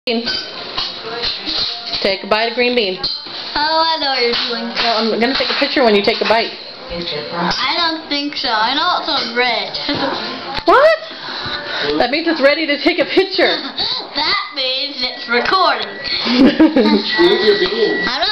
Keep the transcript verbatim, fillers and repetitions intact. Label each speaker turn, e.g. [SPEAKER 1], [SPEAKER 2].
[SPEAKER 1] Take a bite of green bean.
[SPEAKER 2] Oh, I know what you're doing.
[SPEAKER 1] No, I'm going to take a picture when you take a bite.
[SPEAKER 2] I don't think so. I know it's on red.
[SPEAKER 1] What? That means it's ready to take a picture.
[SPEAKER 2] That means it's recording.
[SPEAKER 3] Here's your bean.
[SPEAKER 2] I'm not